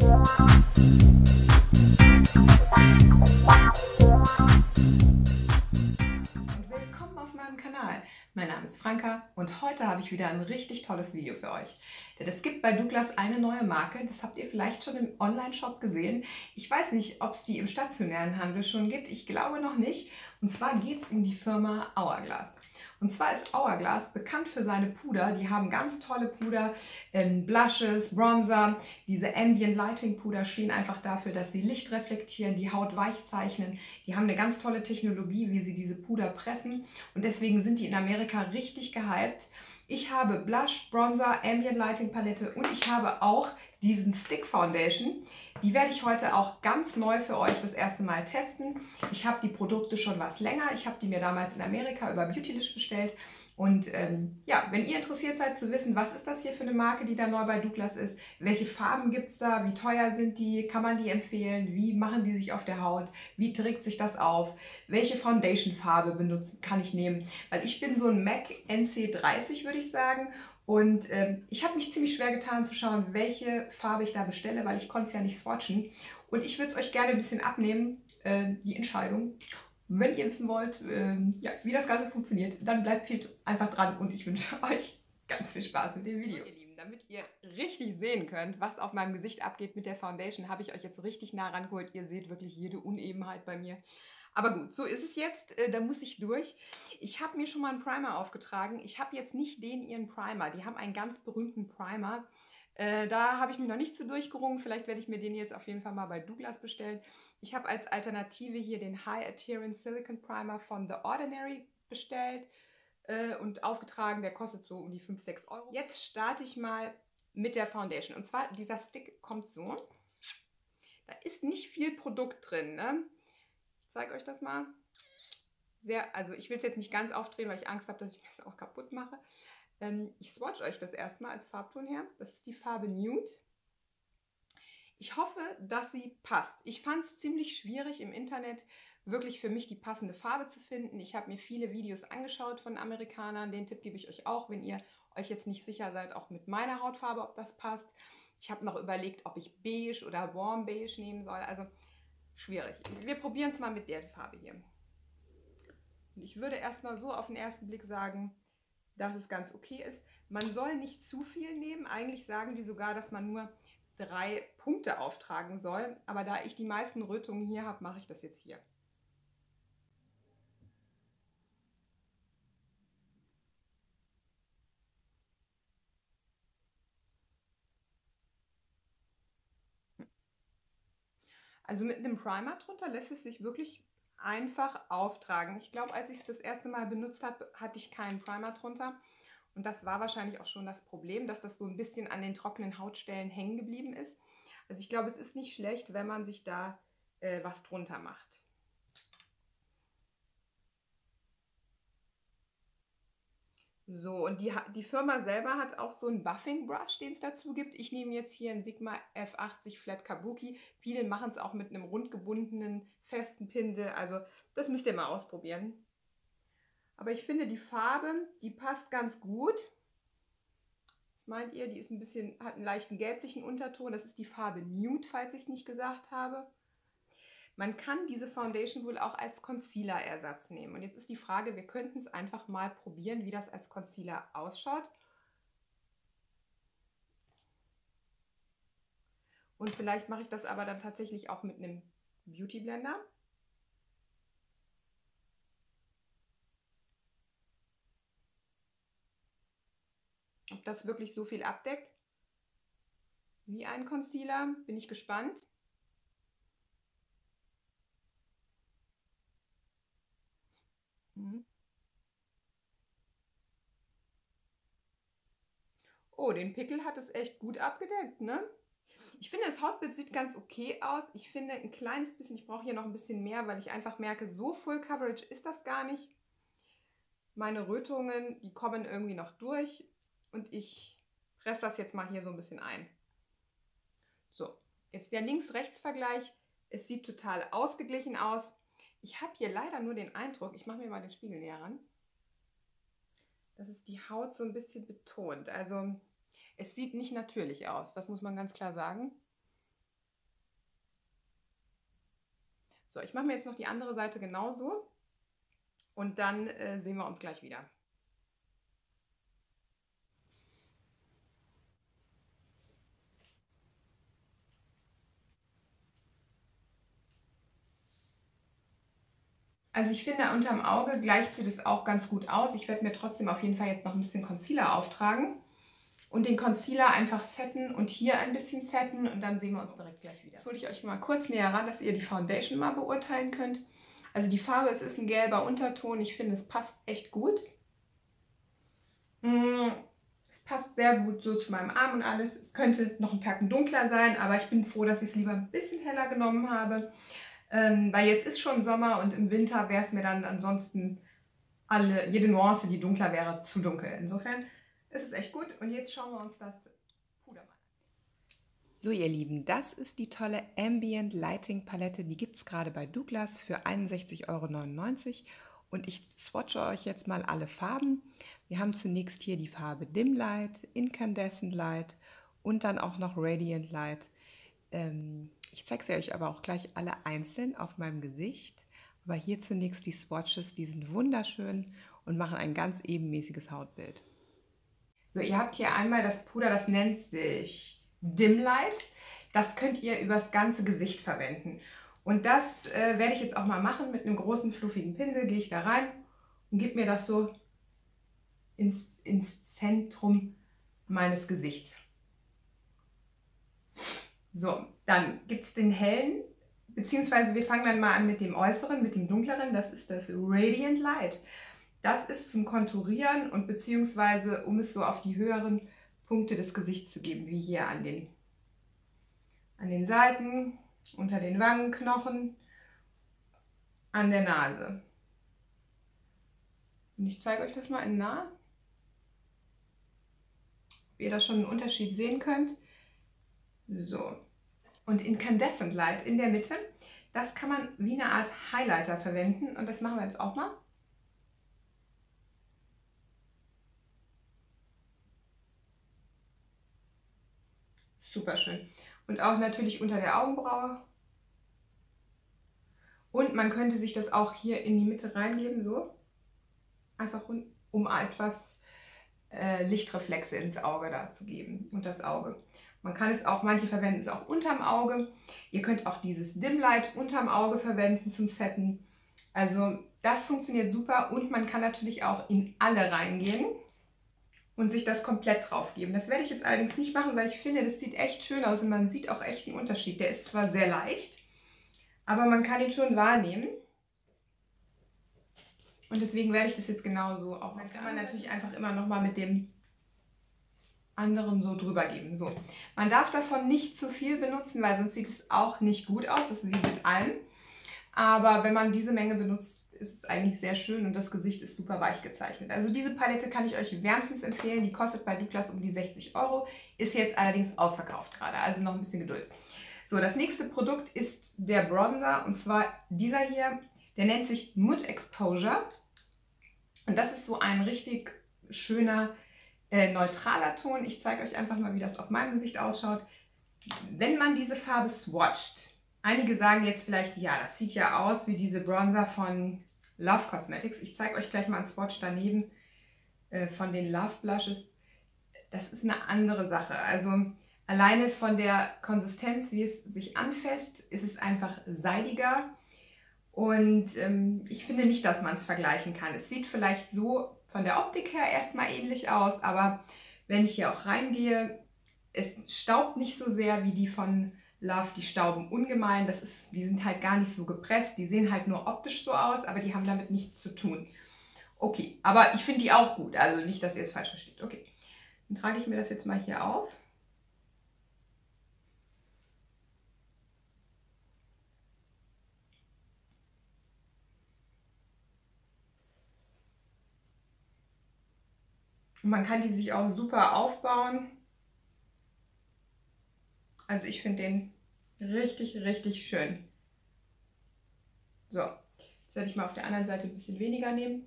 Willkommen auf meinem Kanal. Mein Name ist Franka und heute habe ich wieder ein richtig tolles Video für euch. Denn es gibt bei Douglas eine neue Marke, das habt ihr vielleicht schon im Online-Shop gesehen. Ich weiß nicht, ob es die im stationären Handel schon gibt, ich glaube noch nicht. Und zwar geht es um die Firma Hourglass. Und zwar ist Hourglass bekannt für seine Puder. Die haben ganz tolle Puder, Blushes, Bronzer. Diese Ambient Lighting Puder stehen einfach dafür, dass sie Licht reflektieren, die Haut weich zeichnen. Die haben eine ganz tolle Technologie, wie sie diese Puder pressen. Und deswegen sind die in Amerika richtig gehypt. Ich habe Blush, Bronzer, Ambient Lighting Palette und ich habe auch diesen Stick Foundation. Die werde ich heute auch ganz neu für euch das erste Mal testen. Ich habe die Produkte schon was länger. Ich habe die mir damals in Amerika über Beautylish bestellt. Und ja, wenn ihr interessiert seid zu wissen, was ist das hier für eine Marke, die da neu bei Douglas ist, welche Farben gibt es da, wie teuer sind die, kann man die empfehlen, wie machen die sich auf der Haut, wie trägt sich das auf, welche Foundation-Farbe benutzen kann ich nehmen, weil ich bin so ein MAC NC30, würde ich sagen. Und ich habe mich ziemlich schwer getan zu schauen, welche Farbe ich da bestelle, weil ich konnte es ja nicht swatchen. Und ich würde es euch gerne ein bisschen abnehmen, die Entscheidung. Wenn ihr wissen wollt, ja, wie das Ganze funktioniert, dann bleibt viel einfach dran und ich wünsche euch ganz viel Spaß mit dem Video. Ihr Lieben, damit ihr richtig sehen könnt, was auf meinem Gesicht abgeht mit der Foundation, habe ich euch jetzt richtig nah rangeholt. Ihr seht wirklich jede Unebenheit bei mir. Aber gut, so ist es jetzt, da muss ich durch. Ich habe mir schon mal einen Primer aufgetragen. Ich habe jetzt nicht ihren Primer. Die haben einen ganz berühmten Primer. Da habe ich mich noch nicht zu durchgerungen. Vielleicht werde ich mir den jetzt auf jeden Fall mal bei Douglas bestellen. Ich habe als Alternative hier den High Adherence Silicone Primer von The Ordinary bestellt und aufgetragen. Der kostet so um die 5, 6 Euro. Jetzt starte ich mal mit der Foundation. Und zwar, dieser Stick kommt so. Da ist nicht viel Produkt drin, ne? Ich zeige euch das mal. Also ich will es jetzt nicht ganz aufdrehen, weil ich Angst habe, dass ich mir das auch kaputt mache. Ich swatch euch das erstmal als Farbton her. Das ist die Farbe Nude. Ich hoffe, dass sie passt. Ich fand es ziemlich schwierig im Internet wirklich für mich die passende Farbe zu finden. Ich habe mir viele Videos angeschaut von Amerikanern. Den Tipp gebe ich euch auch, wenn ihr euch jetzt nicht sicher seid, auch mit meiner Hautfarbe, ob das passt. Ich habe noch überlegt, ob ich beige oder warm beige nehmen soll. Also schwierig. Wir probieren es mal mit der Farbe hier. Und ich würde erstmal so auf den ersten Blick sagen, dass es ganz okay ist. Man soll nicht zu viel nehmen. Eigentlich sagen die sogar, dass man nur 3 Punkte auftragen soll. Aber da ich die meisten Rötungen hier habe, mache ich das jetzt hier. Also mit einem Primer drunter lässt es sich wirklich einfach auftragen. Ich glaube, als ich es das erste Mal benutzt habe, hatte ich keinen Primer drunter. Und das war wahrscheinlich auch schon das Problem, dass das so ein bisschen an den trockenen Hautstellen hängen geblieben ist. Also ich glaube, es ist nicht schlecht, wenn man sich da was drunter macht. So, und die Firma selber hat auch so einen Buffing Brush, den es dazu gibt. Ich nehme jetzt hier einen Sigma F80 Flat Kabuki. Viele machen es auch mit einem rundgebundenen, festen Pinsel. Also das müsst ihr mal ausprobieren. Aber ich finde, die Farbe, die passt ganz gut. Was meint ihr? Die ist ein bisschen, hat einen leichten gelblichen Unterton. Das ist die Farbe Nude, falls ich es nicht gesagt habe. Man kann diese Foundation wohl auch als Concealer-Ersatz nehmen. Und jetzt ist die Frage, wir könnten es einfach mal probieren, wie das als Concealer ausschaut. Und vielleicht mache ich das aber dann tatsächlich auch mit einem Beauty Blender. Ob das wirklich so viel abdeckt wie ein Concealer, bin ich gespannt. Oh, den Pickel hat es echt gut abgedeckt, ne? Ich finde, das Hautbild sieht ganz okay aus. Ich finde ein kleines bisschen, ich brauche hier noch ein bisschen mehr, weil ich einfach merke, so Full Coverage ist das gar nicht. Meine Rötungen, die kommen irgendwie noch durch und ich presse das jetzt mal hier so ein bisschen ein. So, jetzt der Links-Rechts-Vergleich. Es sieht total ausgeglichen aus. Ich habe hier leider nur den Eindruck, ich mache mir mal den Spiegel näher ran, dass es die Haut so ein bisschen betont. Also es sieht nicht natürlich aus, das muss man ganz klar sagen. So, ich mache mir jetzt noch die andere Seite genauso und dann sehen wir uns gleich wieder. Also ich finde, unterm Auge gleicht sie das auch ganz gut aus. Ich werde mir trotzdem auf jeden Fall jetzt noch ein bisschen Concealer auftragen und den Concealer einfach setten und hier ein bisschen setten und dann sehen wir uns direkt gleich wieder. Jetzt hole ich euch mal kurz näher ran, dass ihr die Foundation mal beurteilen könnt. Also die Farbe, es ist ein gelber Unterton. Ich finde, es passt echt gut. Es passt sehr gut so zu meinem Arm und alles. Es könnte noch einen Tacken dunkler sein, aber ich bin froh, dass ich es lieber ein bisschen heller genommen habe. Weil jetzt ist schon Sommer und im Winter wäre es mir dann ansonsten jede Nuance, die dunkler wäre, zu dunkel. Insofern ist es echt gut. Und jetzt schauen wir uns das Puder mal an. So ihr Lieben, das ist die tolle Ambient Lighting Palette. Die gibt es gerade bei Douglas für 61,99 € und ich swatche euch jetzt mal alle Farben. Wir haben zunächst hier die Farbe Dim Light, Incandescent Light und dann auch noch Radiant Light. Ich zeige sie euch aber auch gleich alle einzeln auf meinem Gesicht. Aber hier zunächst die Swatches, die sind wunderschön und machen ein ganz ebenmäßiges Hautbild. So, ihr habt hier einmal das Puder, das nennt sich Dim Light. Das könnt ihr übers ganze Gesicht verwenden. Und das werde ich jetzt auch mal machen mit einem großen, fluffigen Pinsel. Gehe ich da rein und gebe mir das so ins Zentrum meines Gesichts. So, dann gibt es den hellen, beziehungsweise wir fangen dann mal an mit dem äußeren, mit dem dunkleren. Das ist das Radiant Light. Das ist zum Konturieren und beziehungsweise um es so auf die höheren Punkte des Gesichts zu geben, wie hier an den Seiten, unter den Wangenknochen, an der Nase. Und ich zeige euch das mal in nah, ob ihr da schon einen Unterschied sehen könnt. So, und Incandescent Light in der Mitte, das kann man wie eine Art Highlighter verwenden und das machen wir jetzt auch mal. Super schön. Und auch natürlich unter der Augenbraue. Und man könnte sich das auch hier in die Mitte reingeben, so. Einfach um etwas Lichtreflexe ins Auge da zu geben und das Auge. Man kann es auch, manche verwenden es auch unterm Auge. Ihr könnt auch dieses Dim Light unterm Auge verwenden zum Setten. Also das funktioniert super und man kann natürlich auch in alle reingehen und sich das komplett drauf geben. Das werde ich jetzt allerdings nicht machen, weil ich finde, das sieht echt schön aus und man sieht auch echt einen Unterschied. Der ist zwar sehr leicht, aber man kann ihn schon wahrnehmen. Und deswegen werde ich das jetzt genauso auch. Das kann man natürlich einfach immer noch mal mit dem anderen so drüber geben. So. Man darf davon nicht zu viel benutzen, weil sonst sieht es auch nicht gut aus. Das ist wie mit allem. Aber wenn man diese Menge benutzt, ist es eigentlich sehr schön und das Gesicht ist super weich gezeichnet. Also diese Palette kann ich euch wärmstens empfehlen. Die kostet bei Douglas um die 60 €, ist jetzt allerdings ausverkauft gerade, also noch ein bisschen Geduld. So, das nächste Produkt ist der Bronzer und zwar dieser hier, der nennt sich Mud Exposure und das ist so ein richtig schöner neutraler Ton. Ich zeige euch einfach mal, wie das auf meinem Gesicht ausschaut. Wenn man diese Farbe swatcht, einige sagen jetzt vielleicht, ja, das sieht ja aus wie diese Bronzer von Love Cosmetics. Ich zeige euch gleich mal einen Swatch daneben von den Love Blushes. Das ist eine andere Sache. Also alleine von der Konsistenz, wie es sich anfasst, ist es einfach seidiger. Und ich finde nicht, dass man es vergleichen kann. Es sieht vielleicht so von der Optik her erstmal ähnlich aus, aber wenn ich hier auch reingehe, es staubt nicht so sehr wie die von Love, die stauben ungemein. Die sind halt gar nicht so gepresst, die sehen halt nur optisch so aus, aber die haben damit nichts zu tun. Okay, aber ich finde die auch gut, also nicht, dass ihr es falsch versteht. Okay, dann trage ich mir das jetzt mal hier auf. Und man kann die sich auch super aufbauen. Also ich finde den richtig, richtig schön. So, jetzt werde ich mal auf der anderen Seite ein bisschen weniger nehmen.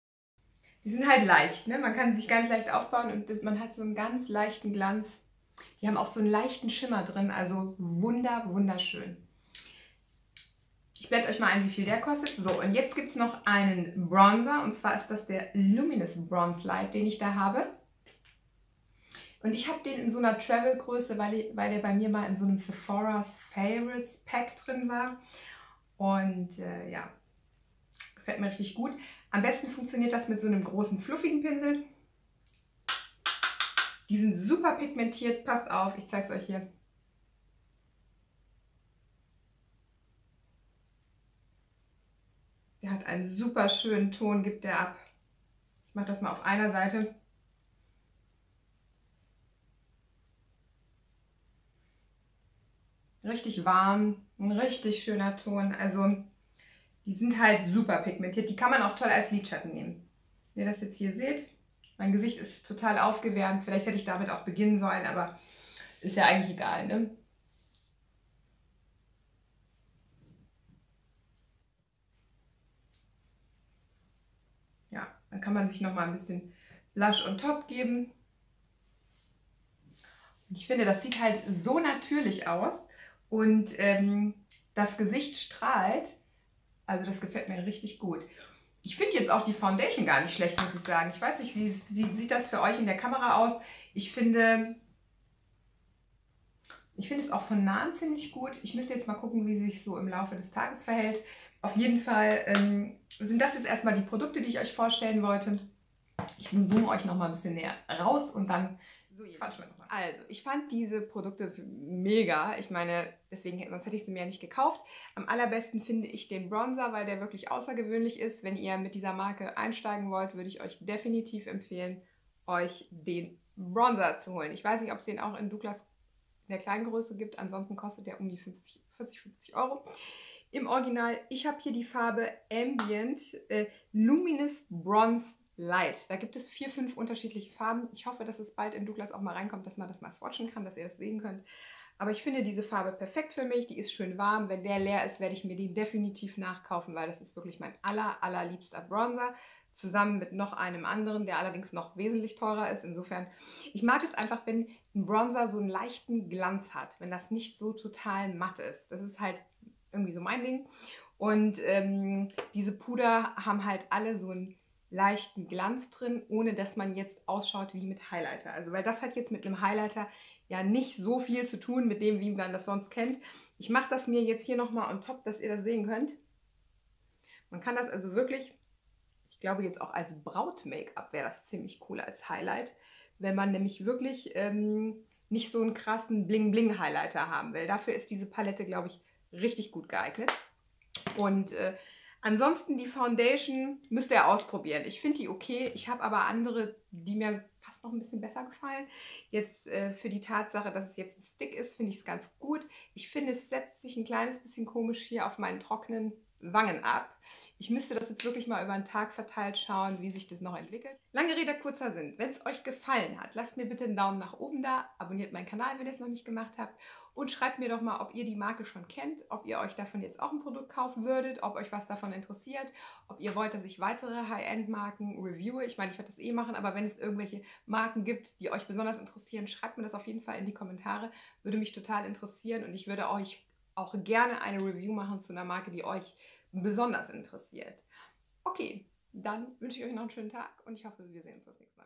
Die sind halt leicht, ne? Man kann sie sich ganz leicht aufbauen und man hat so einen ganz leichten Glanz. Die haben auch so einen leichten Schimmer drin, also wunderschön. Ich blende euch mal ein, wie viel der kostet. So, und jetzt gibt es noch einen Bronzer, und zwar ist das der Luminous Bronze Light, den ich da habe. Und ich habe den in so einer Travel-Größe, weil der bei mir mal in so einem Sephora's Favorites Pack drin war. Und ja, gefällt mir richtig gut. Am besten funktioniert das mit so einem großen, fluffigen Pinsel. Die sind super pigmentiert. Passt auf, ich zeige es euch hier. Der hat einen super schönen Ton, gibt der ab. Ich mache das mal auf einer Seite. Richtig warm, ein richtig schöner Ton. Also die sind halt super pigmentiert. Die kann man auch toll als Lidschatten nehmen. Wenn ihr das jetzt hier seht, mein Gesicht ist total aufgewärmt. Vielleicht hätte ich damit auch beginnen sollen, aber ist ja eigentlich egal, ne? Ja, dann kann man sich noch mal ein bisschen Blush on top geben. Und ich finde, das sieht halt so natürlich aus und das Gesicht strahlt. Also das gefällt mir richtig gut. Ich finde jetzt auch die Foundation gar nicht schlecht, muss ich sagen. Ich weiß nicht, wie sieht das für euch in der Kamera aus? Ich finde es auch von nahen ziemlich gut. Ich müsste jetzt mal gucken, wie sich so im Laufe des Tages verhält. Auf jeden Fall sind das jetzt erstmal die Produkte, die ich euch vorstellen wollte. Ich zoome euch noch mal ein bisschen näher raus und dann quatschen wir noch mal. Also, ich fand diese Produkte mega. Ich meine, deswegen, sonst hätte ich sie mir ja nicht gekauft. Am allerbesten finde ich den Bronzer, weil der wirklich außergewöhnlich ist. Wenn ihr mit dieser Marke einsteigen wollt, würde ich euch definitiv empfehlen, euch den Bronzer zu holen. Ich weiß nicht, ob es den auch in Douglas in der kleinen Größe gibt. Ansonsten kostet der um die 40, 50 Euro. Im Original, ich habe hier die Farbe Ambient Luminous Bronze Light. Da gibt es 4, 5 unterschiedliche Farben. Ich hoffe, dass es bald in Douglas auch mal reinkommt, dass man das mal swatchen kann, dass ihr das sehen könnt. Aber ich finde diese Farbe perfekt für mich. Die ist schön warm. Wenn der leer ist, werde ich mir die definitiv nachkaufen, weil das ist wirklich mein allerliebster Bronzer. Zusammen mit noch einem anderen, der allerdings noch wesentlich teurer ist. Insofern, ich mag es einfach, wenn ein Bronzer so einen leichten Glanz hat. Wenn das nicht so total matt ist. Das ist halt irgendwie so mein Ding. Und diese Puder haben halt alle so einen leichten Glanz drin, ohne dass man jetzt ausschaut wie mit Highlighter. Also weil das hat jetzt mit einem Highlighter ja nicht so viel zu tun mit dem, wie man das sonst kennt. Ich mache das mir jetzt hier nochmal on top, dass ihr das sehen könnt. Man kann das also wirklich, ich glaube jetzt auch als Braut-Make-up wäre das ziemlich cool als Highlight, wenn man nämlich wirklich nicht so einen krassen Bling-Bling-Highlighter haben will. Dafür ist diese Palette, glaube ich, richtig gut geeignet. Und ansonsten die Foundation müsst ihr ausprobieren. Ich finde die okay. Ich habe aber andere, die mir fast noch ein bisschen besser gefallen. Jetzt für die Tatsache, dass es jetzt ein Stick ist, finde ich es ganz gut. Ich finde, es setzt sich ein kleines bisschen komisch hier auf meinen trockenen Wangen ab. Ich müsste das jetzt wirklich mal über den Tag verteilt schauen, wie sich das noch entwickelt. Lange Rede, kurzer Sinn. Wenn es euch gefallen hat, lasst mir bitte einen Daumen nach oben da, abonniert meinen Kanal, wenn ihr es noch nicht gemacht habt und schreibt mir doch mal, ob ihr die Marke schon kennt, ob ihr euch davon jetzt auch ein Produkt kaufen würdet, ob euch was davon interessiert, ob ihr wollt, dass ich weitere High-End-Marken reviewe. Ich meine, ich werde das eh machen, aber wenn es irgendwelche Marken gibt, die euch besonders interessieren, schreibt mir das auf jeden Fall in die Kommentare. Würde mich total interessieren und ich würde euch auch gerne eine Review machen zu einer Marke, die euch besonders interessiert. Okay, dann wünsche ich euch noch einen schönen Tag und ich hoffe, wir sehen uns das nächste Mal.